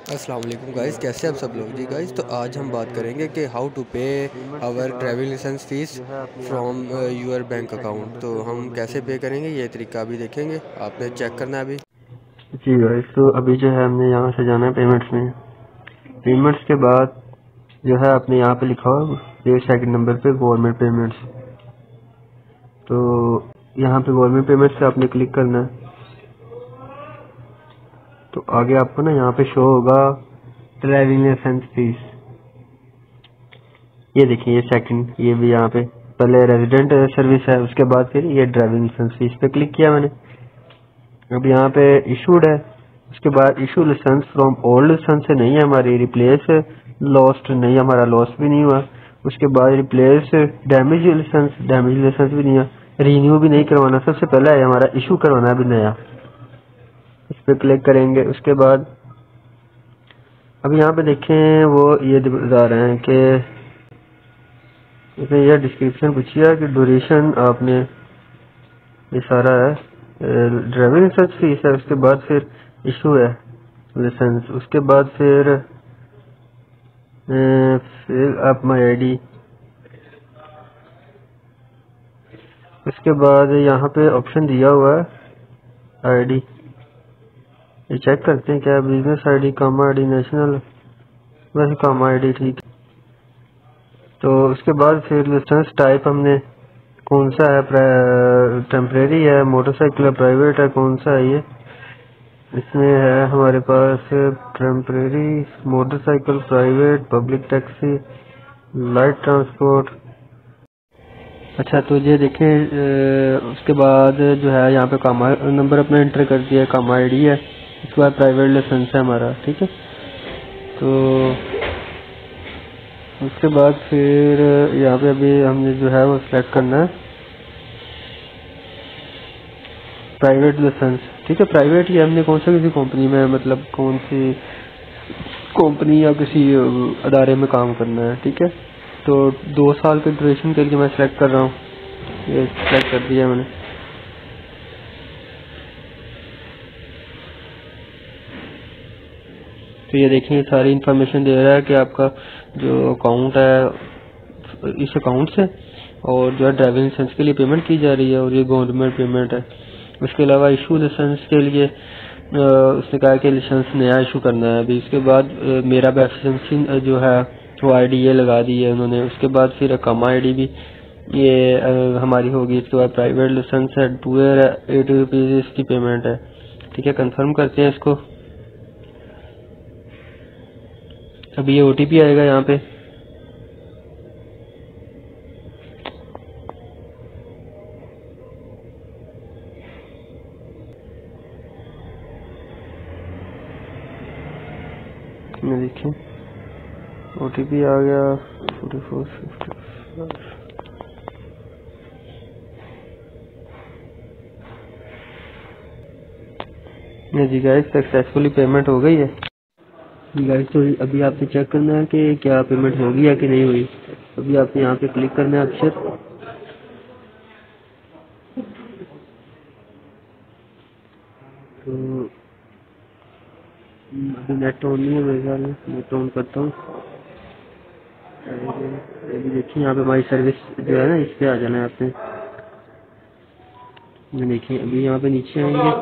अस्सलाम वालेकुम गाइस, कैसे आप सब लोग जी गाइस। तो आज हम बात करेंगे कि how to pay our driving licence fees from your bank account. तो हम कैसे पे करेंगे ये तरीका अभी देखेंगे, आपने चेक करना है अभी। जी गाइस, तो अभी जो है हमने यहाँ से जाना है पेमेंट्स में। पेमेंट्स के बाद जो है आपने यहाँ पे लिखा हो ये सेकंड नंबर पे गवर्नमेंट पेमेंट्स। तो यहाँ पे गवर्नमेंट पेमेंट्स पे आपने क्लिक करना है। तो आगे आपको ना यहाँ पे शो होगा ड्राइविंग लाइसेंस फीस। ये देखिए, ये सेकंड, ये भी यहाँ पे पहले रेजिडेंट सर्विस है, उसके बाद फिर ये ड्राइविंग लाइसेंस फीस पे क्लिक किया मैंने। अब यहाँ पे इशूड है, उसके बाद issue licence from old licence से नहीं है हमारी, रिप्लेस लॉस्ट नहीं, हमारा लॉस भी नहीं हुआ। उसके बाद रिप्लेस डैमेज लाइसेंस भी नहीं है, रिन्यू भी नहीं करवाना, सबसे पहला है हमारा इशू करवाना भी नया। इस पे क्लिक करेंगे। उसके बाद अब यहाँ पे देखें वो ये बता रहे हैं कि इसमें यह डिस्क्रिप्शन पूछी है कि ड्यूरेशन आपने ये सारा है, ड्राइविंग लाइसेंस फीस है, उसके बाद फिर इशू है लाइसेंस, उसके बाद फिर आप माई आईडी, उसके बाद यहाँ पे ऑप्शन दिया हुआ है आईडी। ये चेक करते हैं क्या बिजनेस आईडी, काम आईडी, नेशनल, वैसे काम आईडी ठीक है। तो उसके बाद फिर लाइसेंस टाइप हमने कौन सा है, टेम्परेरी है, मोटरसाइकिल है, प्राइवेट है, कौन सा है ये। इसमें है हमारे पास temporary, motorcycle, private, public taxi, light transport. अच्छा, तो ये देखें उसके बाद जो है यहाँ पे काम नंबर अपना एंटर कर दिया, काम आईडी है, उसके बाद प्राइवेट लाइसेंस है हमारा, ठीक है। तो उसके बाद फिर यहाँ पे अभी हमने जो है वो सिलेक्ट करना है प्राइवेट लाइसेंस, ठीक है। प्राइवेट ये हमने कौन सा किसी कंपनी में, मतलब कौन सी कंपनी या किसी अदारे में काम करना है, ठीक है। तो 2 साल के ड्यूरेशन के लिए मैं सिलेक्ट कर रहा हूँ, ये सिलेक्ट कर दिया मैंने। तो ये देखिए सारी इन्फॉर्मेशन दे रहा है कि आपका जो अकाउंट है इस अकाउंट से, और जो है ड्राइविंग लाइसेंस के लिए पेमेंट की जा रही है, और ये गवर्नमेंट पेमेंट है। उसके अलावा इशू लाइसेंस के लिए उसने कहा कि लाइसेंस नया इशू करना है अभी। उसके बाद मेरा बेफिशिएंसी जो है वो आईडी ये लगा दी है उन्होंने। उसके बाद फिर कम आईडी भी ये हमारी होगी। इसके बाद प्राइवेट लाइसेंस है, 280 रुपीज़ इसकी पेमेंट है, ठीक है। कंफर्म करते हैं इसको। अभी ये ओटीपी आएगा यहाँ पे, देखिए ओटीपी आ गया 4455। जी गाइस, सक्सेसफुली पेमेंट हो गई है। जी गाइस, तो अभी आपने चेक करना है कि क्या पेमेंट होगी या कि नहीं हुई। अभी आपने यहाँ पे क्लिक करना है अक्षर, तो अभी नेट ऑन नहीं है मेरे ख्याल में, नेट ऑन करता हूँ। अभी देखिए यहाँ पे हमारी सर्विस जो है ना, इस पे आ जाना है आपने। देखिए अभी यहाँ पे नीचे आएंगे,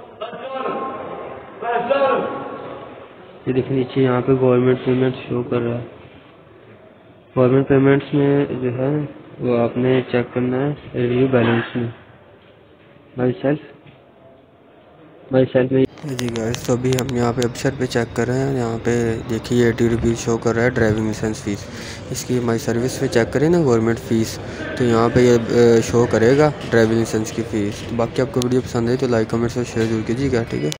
ये देखिए नीचे यहाँ पे गवर्नमेंट पेमेंट शो कर रहा है। गवर्नमेंट पेमेंट्स में जो है वो आपने चेक करना है रिव्यू बैलेंस में, माई सेल्फ में। जी गाइस, तो अभी हम यहाँ पे अक्षर पे चेक कर रहे हैं। यहाँ पे देखिए 80 रुपीज़ शो कर रहा है ड्राइविंग लाइसेंस फ़ीस। इसकी माई सर्विस पे चेक करें ना गवर्नमेंट फ़ीस, तो यहाँ पे ये शो करेगा ड्राइविंग लाइसेंस की फ़ीस। तो बाकी आपको वीडियो पसंद आई तो लाइक कमेंट्स और शेयर जरूर कीजिएगा, ठीक है।